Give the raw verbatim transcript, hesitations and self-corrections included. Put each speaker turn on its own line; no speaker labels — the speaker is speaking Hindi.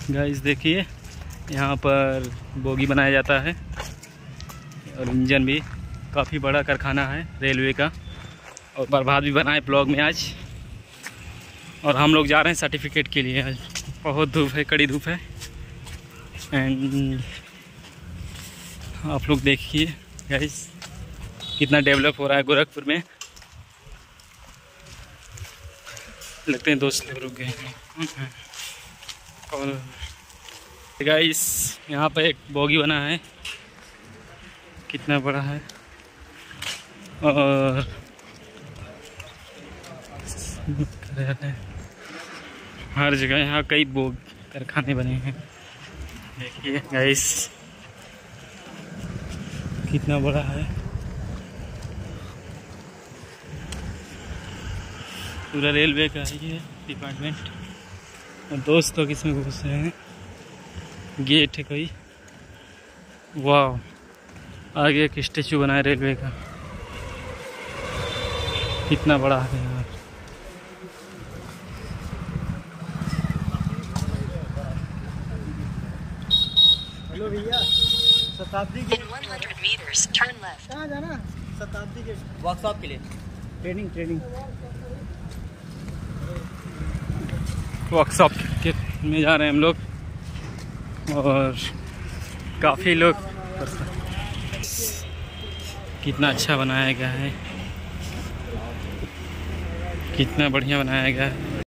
गाइस देखिए, यहाँ पर बोगी बनाया जाता है और इंजन भी। काफ़ी बड़ा कारखाना है रेलवे का। और प्रभात भी बना है ब्लॉग में आज। और हम लोग जा रहे हैं सर्टिफिकेट के लिए। आज बहुत धूप है, कड़ी धूप है। एंड आप लोग देखिए गाइस कितना डेवलप हो रहा है गोरखपुर में। लगते हैं दोस्त लोग रुक गए हैं। और गाइस यहाँ पे एक बोगी बना है, कितना बड़ा है। और हर जगह यहाँ कई बोग कारखाने बने हैं। देखिए गाइस कितना बड़ा है। पूरा रेलवे का है ये डिपार्टमेंट। और दोस्त लोग इसमें घुस रहे हैं। गेट है कोई। वाह, आगे एक स्टेचू बना है रेलवे का, कितना बड़ा है यार।
हेलो भैया, शताब्दी के कहाँ जाना? शताब्दी के वर्कशॉप के लिए ट्रेनिंग ट्रेनिंग
वर्कशॉप के में जा रहे हैं हम लोग। और काफ़ी लोग, कितना अच्छा बनाया गया है, कितना बढ़िया बनाया गया है।